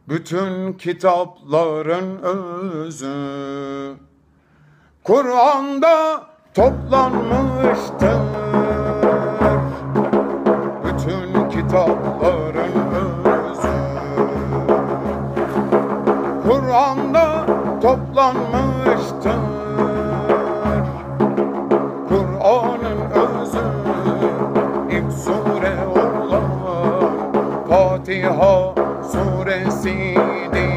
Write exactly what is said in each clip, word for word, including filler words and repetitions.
Bütün kitapların özü Kur'an'da toplanmıştır. Bütün kitapların özü Kur'an'da toplanmıştır. Kur'an'ın özü ilk sure olan Fatiha suresidir.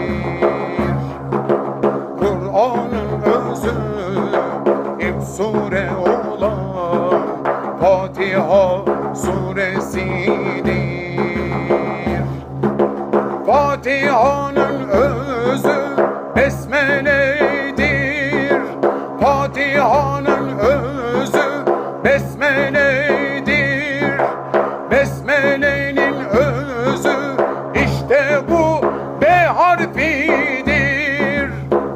Kur'an'ın özü ilk sure olan Fatiha suresidir. Fatiha'nın özü besmeledir. Fatiha'nın özü besmeledir. Besmele'nin özü işte bu B harfidir.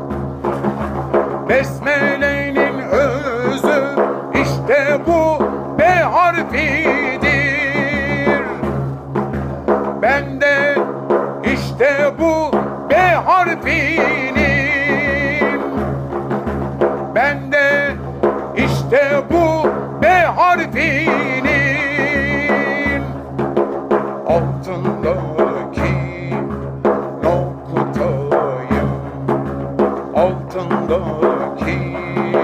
Besmele'nin özü işte bu B harfidir. Ben de işte bu B harfinin. Ben de işte bu B harfinin altındaki noktayım. Altındaki